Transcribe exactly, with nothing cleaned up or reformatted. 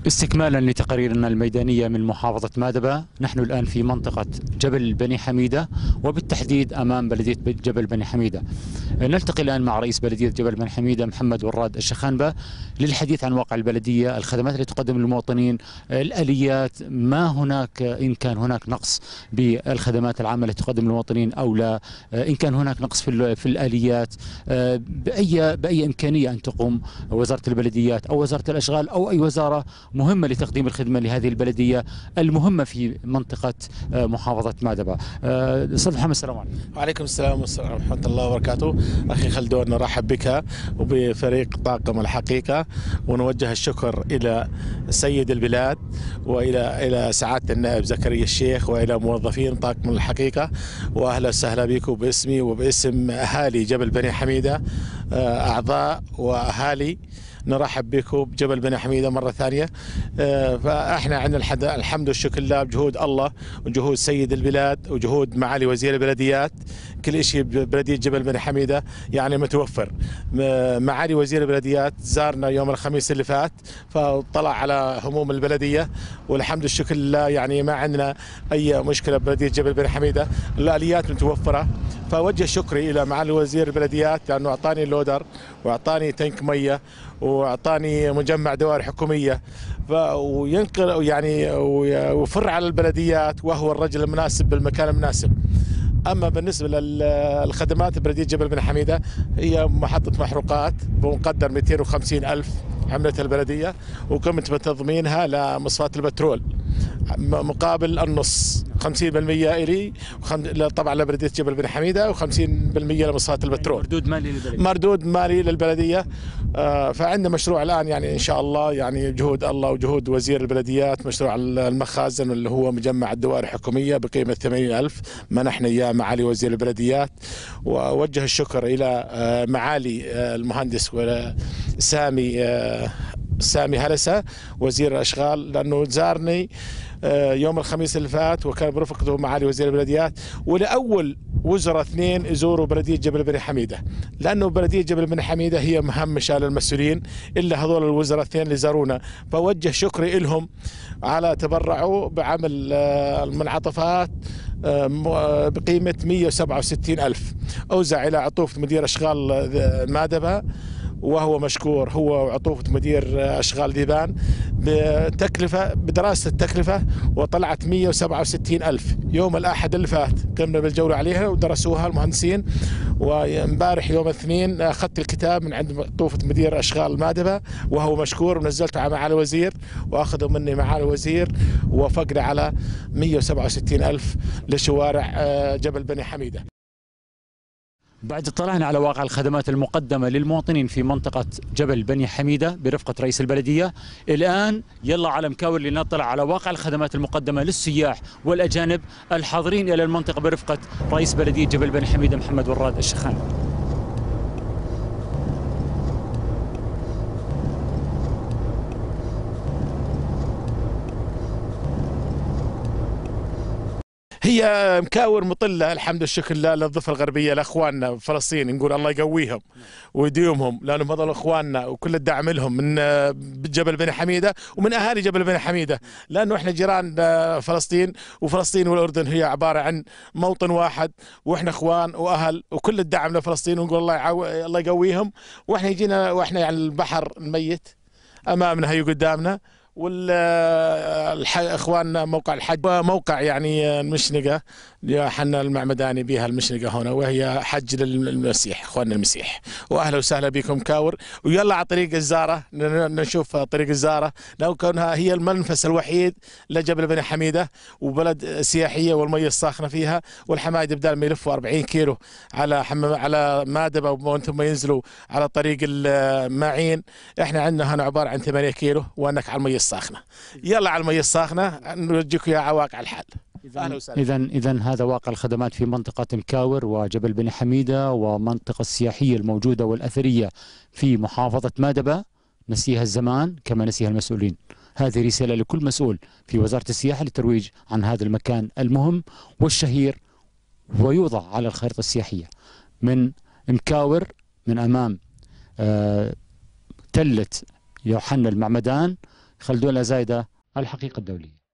استكمالا لتقاريرنا الميدانية من محافظة مادبة، نحن الآن في منطقة جبل بني حميدة وبالتحديد أمام بلدية جبل بني حميدة. نلتقي الآن مع رئيس بلدية جبل بني حميدة محمد وراد الشخانبة للحديث عن واقع البلدية، الخدمات التي تقدم للمواطنين، الآليات، ما هناك إن كان هناك نقص بالخدمات العامة التي تقدم للمواطنين أو لا، إن كان هناك نقص في في الآليات، بأي بأي إمكانية أن تقوم وزارة البلديات أو وزارة الأشغال أو أي وزارة مهمة لتقديم الخدمة لهذه البلدية المهمة في منطقة محافظة مادبة. أستاذ محمد، السلام عليكم. وعليكم السلام ورحمة الله وبركاته. أخي خلدون، نرحب بك وبفريق طاقم الحقيقة، ونوجه الشكر إلى سيد البلاد وإلى إلى سعادة النائب زكريا الشيخ وإلى موظفين طاقم الحقيقة، وأهلا وسهلا بكم باسمي وباسم أهالي جبل بني حميدة، أعضاء وأهالي. نرحب بكم بجبل بني حميدة مرة ثانية. فاحنا عندنا الحمد والشكر لله بجهود الله وجهود سيد البلاد وجهود معالي وزير البلديات، كل شيء ببلدية جبل بني حميدة يعني متوفر. معالي وزير البلديات زارنا يوم الخميس اللي فات، فطلع على هموم البلدية، والحمد والشكر لله يعني ما عندنا أي مشكلة ببلدية جبل بني حميدة، الآليات متوفرة. فوجه شكري إلى معالي وزير البلديات لأنه أعطاني اللودر وأعطاني تنك مية واعطاني مجمع دوائر حكوميه، وينقل يعني ويفر على البلديات، وهو الرجل المناسب بالمكان المناسب. اما بالنسبه للخدمات بلديه جبل بني حميدة، هي محطه محروقات بمقدر مئتين وخمسين ألف عملتها البلديه، وقمت بتضمينها لمصفاة البترول مقابل النص، خمسين بالمئة إلي طبعا لبلدية جبل بني حميدة وخمسين بالمئة لمصفاة البترول. مردود مالي للبلدية. مردود مالي للبلدية. آه فعندنا مشروع الآن يعني إن شاء الله، يعني جهود الله وجهود وزير البلديات، مشروع المخازن اللي هو مجمع الدوائر الحكومية بقيمة ثمانين ألف، منحنا إياه معالي وزير البلديات. ووجه الشكر إلى آه معالي آه المهندس سامي آه سامي هلسة وزير الأشغال، لأنه زارني يوم الخميس اللي فات وكان برفقته معالي وزير البلديات، ولأول وزراء اثنين يزوروا بلدية جبل بني حميدة، لأنه بلدية جبل بني حميدة هي مهمشة للمسؤولين إلا هذول الوزراء الاثنين اللي زارونا. فوجه شكري لهم على تبرعوا بعمل المنعطفات بقيمة مئة وسبعة وستين ألف، أوزع إلى عطوفة مدير أشغال مادبة، وهو مشكور هو وعطوفة مدير أشغال ديبان بتكلفة بدراسة التكلفة، وطلعت مئة وسبعة وستين ألف. يوم الأحد اللي فات قمنا بالجولة عليها ودرسوها المهندسين، وامبارح يوم الاثنين أخذت الكتاب من عند عطوفة مدير أشغال مادبة وهو مشكور، ونزلته على معالي الوزير وأخذوا مني معالي الوزير، ووافقنا على مئة وسبعة وستين ألف لشوارع جبل بني حميدة. بعد اطلاعنا على واقع الخدمات المقدمة للمواطنين في منطقة جبل بني حميدة برفقة رئيس البلدية، الآن يلا على مكاور لنطلع على واقع الخدمات المقدمة للسياح والأجانب الحاضرين إلى المنطقة برفقة رئيس بلدية جبل بني حميدة محمد وراد الشخانبة. هي مكاور مطلة الحمد والشكر لله للضفة الغربية، لأخواننا فلسطين، نقول الله يقويهم ويديمهم، لأنهم هذول أخواننا وكل الدعم لهم من جبل بني حميدة ومن أهالي جبل بني حميدة، لأنه إحنا جيران فلسطين، وفلسطين والأردن هي عبارة عن موطن واحد، وإحنا أخوان وأهل، وكل الدعم لفلسطين، ونقول الله يعو... الله يقويهم. وإحنا يجينا وإحنا يعني البحر الميت أمامنا هي قدامنا، والاخوان موقع الحج موقع يعني المشنقه حنا المعمداني بها المشنقه هنا، وهي حج للمسيح اخواننا المسيح. واهلا وسهلا بكم كاور، ويلا على طريق الزاره نشوف طريق الزاره، لو كونها هي المنفس الوحيد لجبل بني حميده وبلد سياحيه والميه الساخنه فيها، والحمايد بدال ما يلفوا أربعين كيلو على حم... على مادبه وانتم ينزلوا على طريق الماعين، احنا عندنا هنا عباره عن ثمانية كيلو وانك على الميه الساخنه. يلا على الميه الساخنه نوجهك يا واقع الحال. إذا إذا هذا واقع الخدمات في منطقة مكاور وجبل بني حميدة والمنطقة السياحية الموجودة والأثرية في محافظة مادبة. نسيها الزمان كما نسيها المسؤولين. هذه رسالة لكل مسؤول في وزارة السياحة للترويج عن هذا المكان المهم والشهير، ويوضع على الخريطة السياحية. من مكاور من أمام آه تلة يوحنا المعمدان خلدون الأزايدة، الحقيقة الدولية.